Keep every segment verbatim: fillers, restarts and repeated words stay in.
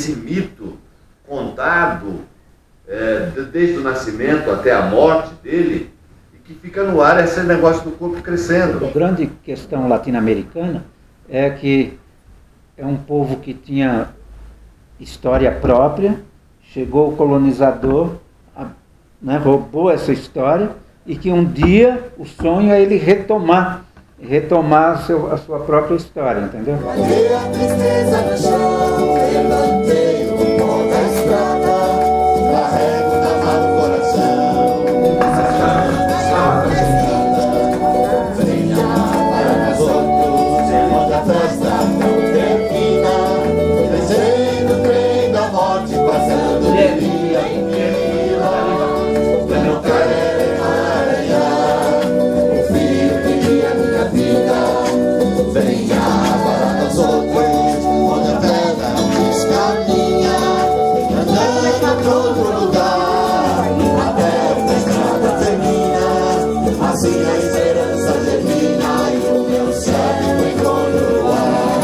esse mito contado é, desde o nascimento até a morte dele, e que fica no ar esse negócio do corpo crescendo. A grande questão latino-americana é que é um povo que tinha história própria, chegou o colonizador, né, roubou essa história, e que um dia o sonho é ele retomar, retomar a, seu, a sua própria história, entendeu? Guardei a tristeza no chão, levantei o pó da estrada, carrego na mão no coração, venha para nós outros, onde a festa não termina, descendo o trem da morte, passando de dia em dia, eu não quero aranhar o fio que guia minha vida, venha para nós outros, onde a pedra descaminha, andando para outro lugar, até a estrada termina, assim a esperança germina e o meu cérebro encontra o ar.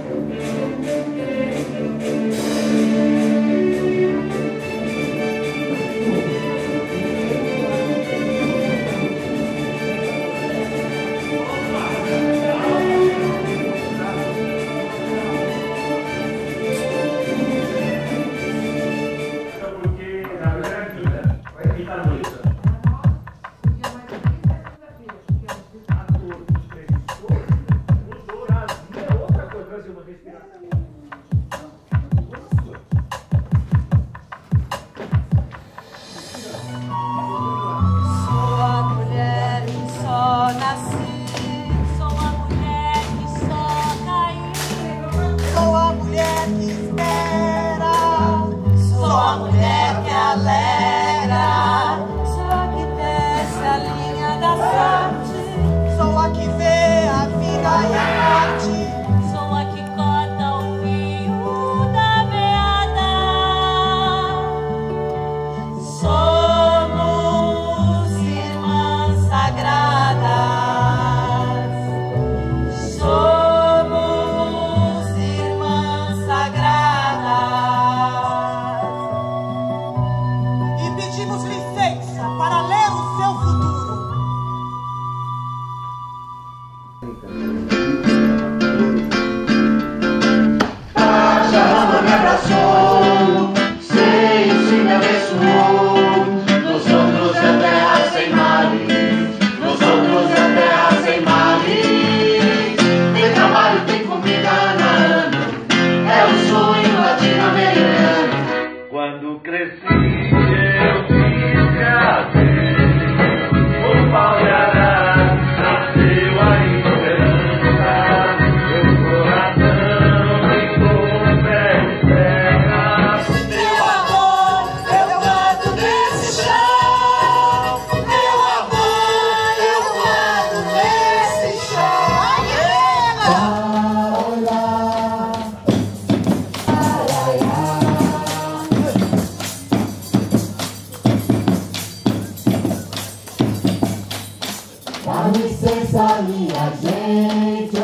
Dá licença, minha gente,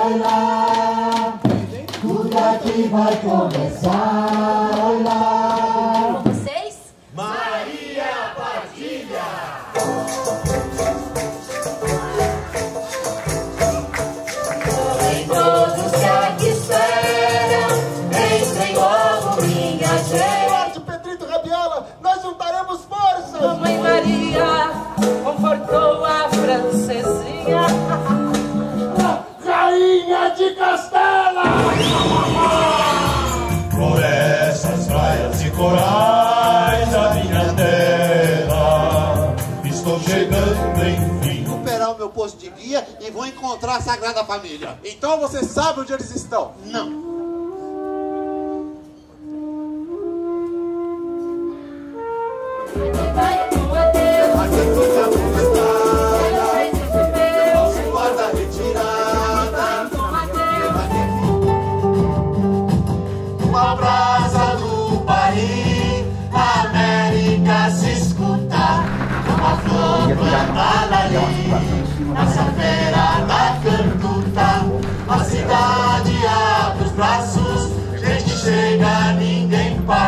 olha, tudo aqui vai começar, olha. Com vocês? Maria Padilha! Em todos que aqui esperam, entrem logo, minha gente. Forte, Pedrito Rabiola, nós juntaremos forças! Mamãe Maria confortou a francesinha. Rainha de Castela! Por essas praias e corais da minha terra, estou chegando enfim. Vou operar o meu posto de guia e vou encontrar a Sagrada Família. Então você sabe onde eles estão? Não. Vai com a Deus. Mas eu tô já começando. Guarda retirada. Uma brasa do país, a América se escuta. Uma flor plantada ali, na savera da cantuta. A cidade abre os braços, gente chega, ninguém para.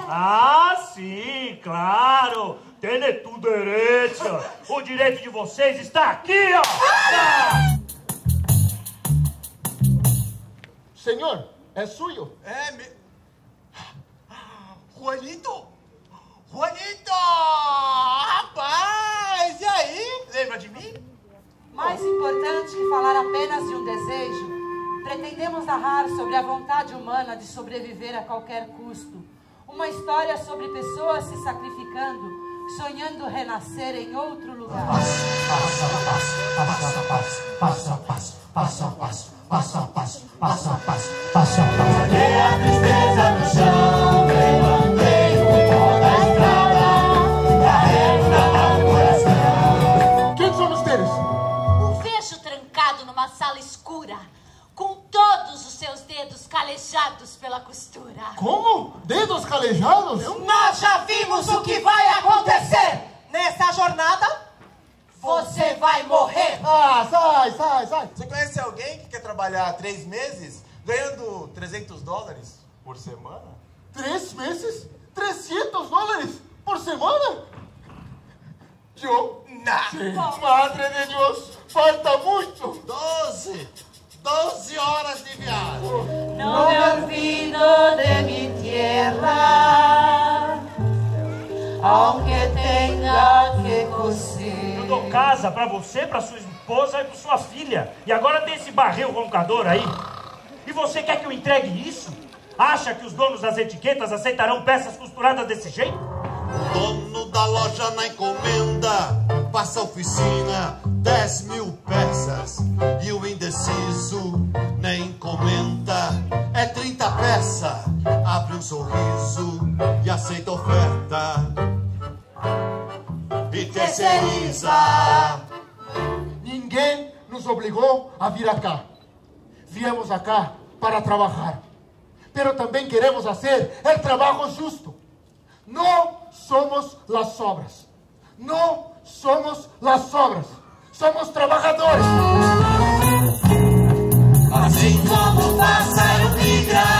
Ah, sim, claro. Tem tudo direito. O direito de vocês está aqui, ó. Ah! Senhor, é suyo. É, me... Juanito! Juanito! Rapaz, e aí? Lembra de mim? Mais importante que falar apenas de um desejo, pretendemos narrar sobre a vontade humana de sobreviver a qualquer custo. Uma história sobre pessoas se sacrificando, sonhando renascer em outro lugar. Passo, passo, passo, passo, passo, passo, passo, passo, passo, passo, passo, passo, passo, passo. Joguei a tristeza no chão, levantei o pó da estrada, carrego na mão o coração. Quem são vocês? Um vejo trancado numa sala escura, com todos os seus dedos calejados pela costura. Como? Dedos calejados? Nós já vimos o que vai acontecer nessa jornada. Você vai morrer. Ah, sai, sai, sai. Você conhece alguém que quer trabalhar três meses ganhando trezentos dólares por semana? Três meses? trezentos dólares por semana? Eu? Não. Madre de Deus, falta muito. Doze. Doze horas de viagem. No me olvido de mi tierra, aunque tenga que coser. Eu dou casa pra você, pra sua esposa e pra sua filha. E agora tem esse barril roncador aí. E você quer que eu entregue isso? Acha que os donos das etiquetas aceitarão peças costuradas desse jeito? O dono da loja na encomenda passa a oficina, dez mil peças. E o indeciso nem comenta, é trinta peças. Abre um sorriso e aceita a oferta e terceiriza. Ninguém nos obrigou a vir acá. Viemos acá para trabalhar. Pero também queremos fazer o trabalho justo. Não somos las sobras. Não somos las sobras. Somos trabalhadores. Assim como o pássaro migra